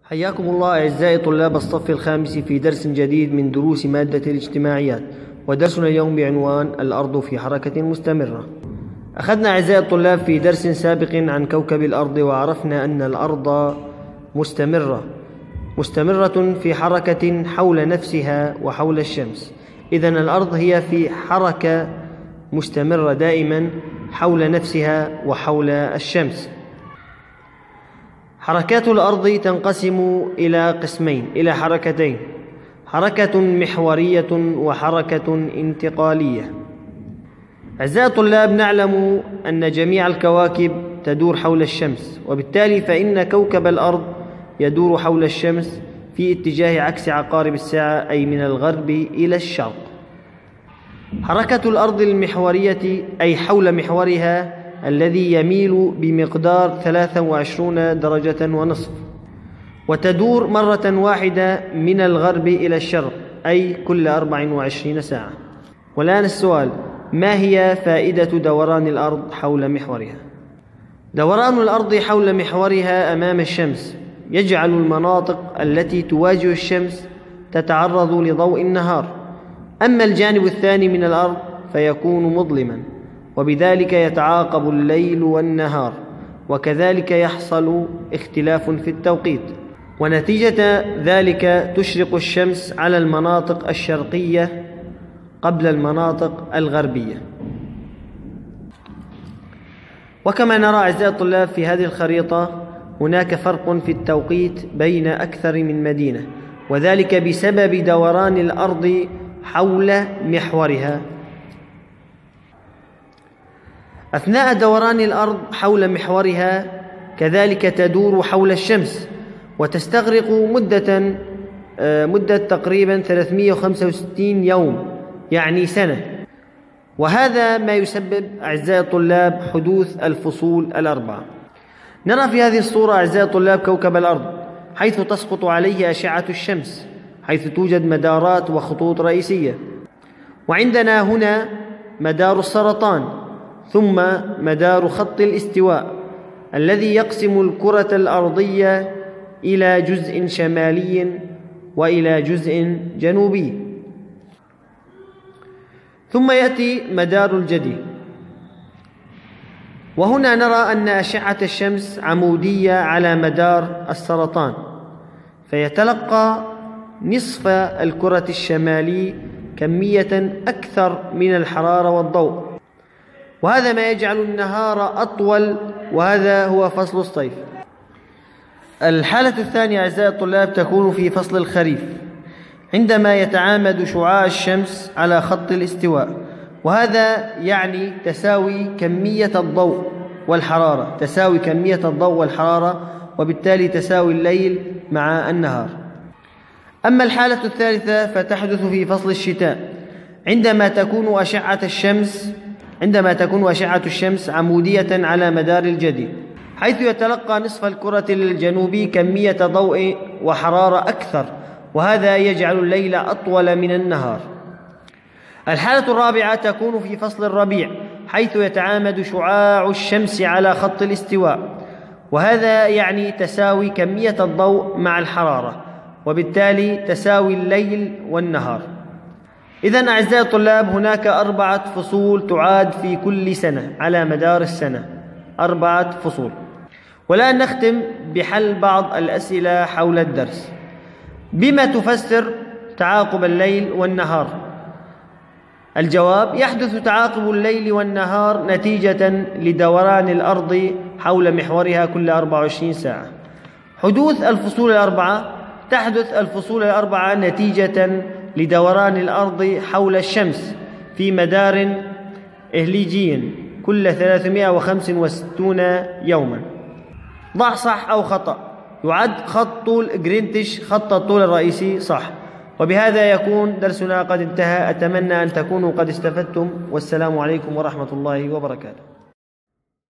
حياكم الله أعزائي طلاب الصف الخامس في درس جديد من دروس مادة الاجتماعيات، ودرسنا اليوم بعنوان الأرض في حركة مستمرة. أخذنا أعزائي الطلاب في درس سابق عن كوكب الأرض، وعرفنا أن الأرض مستمرة في حركة حول نفسها وحول الشمس. إذن الأرض هي في حركة مستمرة دائما حول نفسها وحول الشمس. حركات الأرض تنقسم إلى قسمين، إلى حركتين: حركة محورية وحركة انتقالية. أعزائي الطلاب، نعلم أن جميع الكواكب تدور حول الشمس، وبالتالي فإن كوكب الأرض يدور حول الشمس في اتجاه عكس عقارب الساعة، أي من الغرب إلى الشرق. حركة الأرض المحورية أي حول محورها الذي يميل بمقدار 23 درجة ونصف، وتدور مرة واحدة من الغرب إلى الشرق، أي كل 24 ساعة. والآن السؤال: ما هي فائدة دوران الأرض حول محورها؟ دوران الأرض حول محورها أمام الشمس يجعل المناطق التي تواجه الشمس تتعرض لضوء النهار، أما الجانب الثاني من الأرض فيكون مظلما، وبذلك يتعاقب الليل والنهار، وكذلك يحصل اختلاف في التوقيت، ونتيجة ذلك تشرق الشمس على المناطق الشرقية قبل المناطق الغربية. وكما نرى أعزائي الطلاب في هذه الخريطة، هناك فرق في التوقيت بين أكثر من مدينة، وذلك بسبب دوران الأرض حول محورها. أثناء دوران الأرض حول محورها كذلك تدور حول الشمس، وتستغرق مدة تقريبا 365 يوم، يعني سنة، وهذا ما يسبب أعزائي الطلاب حدوث الفصول الأربعة. نرى في هذه الصورة أعزائي الطلاب كوكب الأرض حيث تسقط عليه أشعة الشمس، حيث توجد مدارات وخطوط رئيسية، وعندنا هنا مدار السرطان، ثم مدار خط الاستواء الذي يقسم الكرة الأرضية إلى جزء شمالي وإلى جزء جنوبي، ثم يأتي مدار الجدي. وهنا نرى أن أشعة الشمس عمودية على مدار السرطان، فيتلقى نصف الكرة الشمالي كمية أكثر من الحرارة والضوء، وهذا ما يجعل النهار أطول، وهذا هو فصل الصيف. الحالة الثانية أعزائي الطلاب تكون في فصل الخريف، عندما يتعامد شعاع الشمس على خط الاستواء، وهذا يعني تساوي كمية الضوء والحرارة، وبالتالي تساوي الليل مع النهار. أما الحالة الثالثة فتحدث في فصل الشتاء، عندما تكون أشعة الشمس عمودية على مدار الجدي، حيث يتلقى نصف الكرة الجنوبي كمية ضوء وحرارة أكثر، وهذا يجعل الليل أطول من النهار. الحالة الرابعة تكون في فصل الربيع، حيث يتعامد شعاع الشمس على خط الاستواء، وهذا يعني تساوي كمية الضوء مع الحرارة، وبالتالي تساوي الليل والنهار. إذن أعزائي الطلاب، هناك 4 فصول تعاد في كل سنة على مدار السنة، 4 فصول. والآن نختم بحل بعض الأسئلة حول الدرس. بما تفسر تعاقب الليل والنهار؟ الجواب: يحدث تعاقب الليل والنهار نتيجة لدوران الأرض حول محورها كل 24 ساعة. حدوث الفصول الأربعة: تحدث الفصول الأربعة نتيجة لدوران الأرض حول الشمس في مدار إهليجي كل 365 يوما. ضع صح أو خطأ. يعد خط طول جرينتش خط الطول الرئيسي صح. وبهذا يكون درسنا قد انتهى. أتمنى أن تكونوا قد استفدتم، والسلام عليكم ورحمة الله وبركاته.